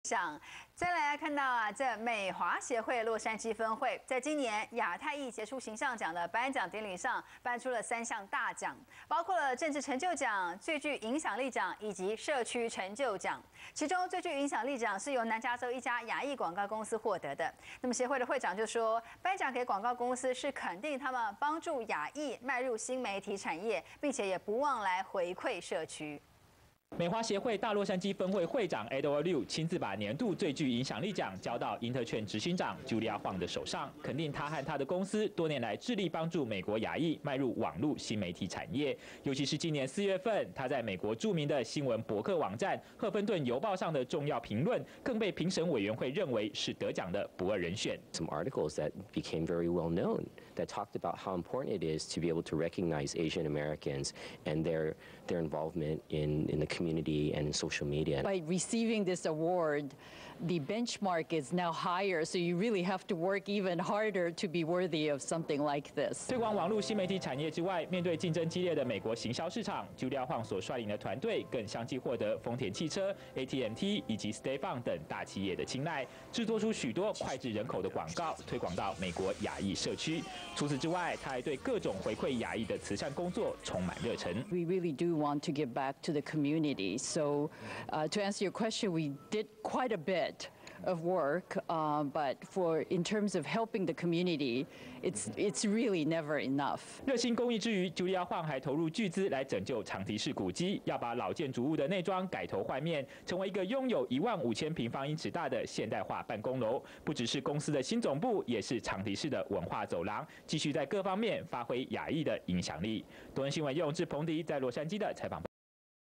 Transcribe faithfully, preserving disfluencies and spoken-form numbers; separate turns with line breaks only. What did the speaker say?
想再来看到啊，这美华协会洛杉矶分会在今年亚太裔杰出形象奖的颁奖典礼上颁出了三项大奖，包括了政治成就奖、最具影响力奖以及社区成就奖。其中最具影响力奖是由南加州一家亚裔广告公司获得的。那么协会的会长就说，颁奖给广告公司是肯定他们帮助亚裔迈入新媒体产业，并且也不忘来回馈社区。
美华协会大洛杉矶分会会长 Edward Liu 亲自把年度最具影响力奖交到英特券执行长 Julia Huang 的手上，肯定他和他的公司多年来致力帮助美国亚裔迈入网络新媒体产业。尤其是今年四月份，他在美国著名的新闻博客网站《赫芬顿邮报》上的重要评论，更被评审委员会认为是得奖的不二人选。
Some articles that became very well known that talked about how important it is to be able to recognize Asian Americans and their their involvement in in the community and social media.
By receiving this award, the benchmark is now higher, so you really have to work even harder to be worthy of something like this.
推广网络新媒体产业之外，面对竞争激烈的美国行销市场 ，Julia Huang 所率领的团队更相继获得丰田汽车、A T and T 以及 State Farm 等大企业的青睐，制作出许多脍炙人口的广告，推广到美国亚裔社区。除此之外，他还对各种回馈亚裔的慈善工作充满热忱。
We really do want to give back to the community. So, uh, to answer your question, we did quite a bit of work, uh, but for in terms of helping the community, it's it's really never enough.
热心公益之余 ，Julia Huang 还投入巨资来拯救长堤市古迹，要把老建筑物的内装改头换面，成为一个拥有一万五千平方英尺大的现代化办公楼。不只是公司的新总部，也是长堤市的文化走廊，继续在各方面发挥亚裔的影响力。多人新闻用志鹏迪在洛杉矶的采访报。